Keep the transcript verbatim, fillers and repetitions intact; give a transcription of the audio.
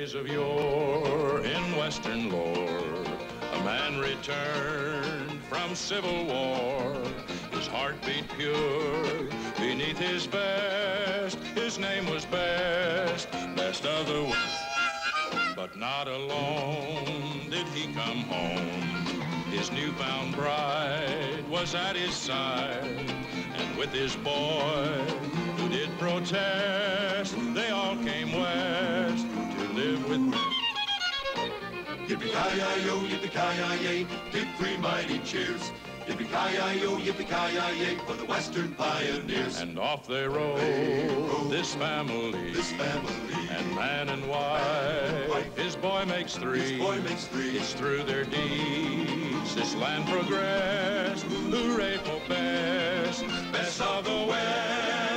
days of yore in Western lore, a man returned from Civil War. His heart beat pure beneath his vest. His name was Best, best of the West. But not alone did he come home. His newfound bride was at his side, and with his boy who did protest, they all came west to live with me. Yippee-ki-yi-yo, yippee-ki-yi-yay, give three mighty cheers. Yippee-ki-yi-yo, yippee-ki-yi-yay, for the Western pioneers. And off they rode, they rode this family, this family, and man and wife, wife. His boy makes three, His boy makes three. It's through their deeds this land progressed. Hooray for Best, best of the West.